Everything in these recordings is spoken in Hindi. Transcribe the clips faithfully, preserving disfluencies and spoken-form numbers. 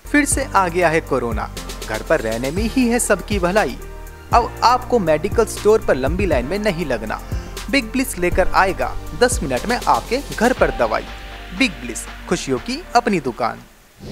फिर से आ गया है कोरोना, घर पर रहने में ही है सबकी भलाई। अब आपको मेडिकल स्टोर पर लंबी लाइन में नहीं लगना। बिग ब्लिस लेकर आएगा दस मिनट में आपके घर पर दवाई। बिग ब्लिस, खुशियों की अपनी दुकान।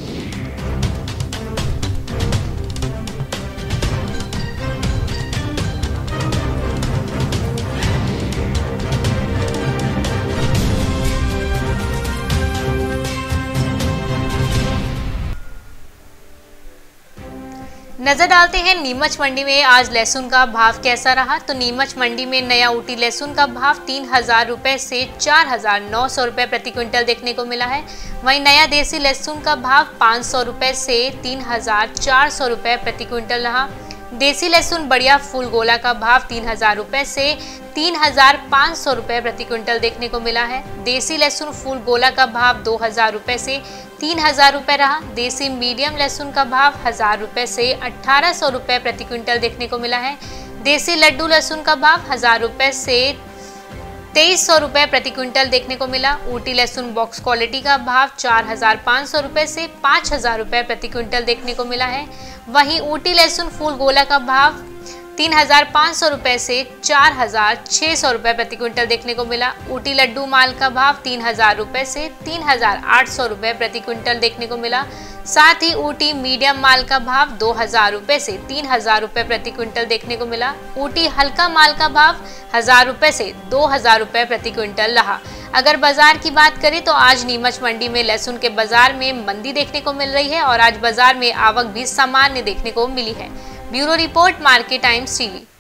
नजर डालते हैं नीमच मंडी में आज लहसुन का भाव कैसा रहा। तो नीमच मंडी में नया ऊटी लहसुन का भाव तीन हजार रुपए से चार हजार नौ सौ रुपए प्रति क्विंटल देखने को मिला है। वहीं नया देसी लहसुन का भाव पाँच सौ रुपए से तीन हजार चार सौ रुपए प्रति क्विंटल रहा। देसी लहसुन बढ़िया फूल गोला का भाव तीन हजार रुपए से तीन हजार पाँच सौ रुपए प्रति क्विंटल देखने को मिला है। देसी लहसुन फूल गोला का भाव दो हजार रुपए से तीन हजार रुपए रहा। देसी मीडियम लहसुन का भाव हजार रुपए से अठारह सौ रुपए प्रति क्विंटल देखने को मिला है। देसी लड्डू लहसुन का भाव हजार रुपए से तेईस सौ रुपए प्रति क्विंटल देखने को मिला। ऊटी लहसुन बॉक्स क्वालिटी का भाव चार हजार पाँच सौ रुपए से पाँच हजार रुपए प्रति क्विंटल देखने को मिला है। वहीं ऊटी लहसुन फूल गोला का भाव तीन हजार पाँच सौ रुपए से चार हजार छः सौ रुपए प्रति क्विंटल देखने को मिला। ऊटी लड्डू माल का भाव तीन हजार रुपए से तीन हजार आठ सौ रुपए प्रति क्विंटल देखने को मिला। साथ ही ऊटी मीडियम माल का भाव दो हजार रुपए से तीन हजार रुपए प्रति क्विंटल देखने को मिला। ऊटी हल्का माल का भाव हजार रुपए से दो हजार रुपए प्रति क्विंटल रहा। अगर बाजार की बात करें तो आज नीमच मंडी में लहसुन के बाजार में मंदी देखने को मिल रही है और आज बाजार में आवक भी सामान्य देखने को मिली है। Bureau report, market times TV.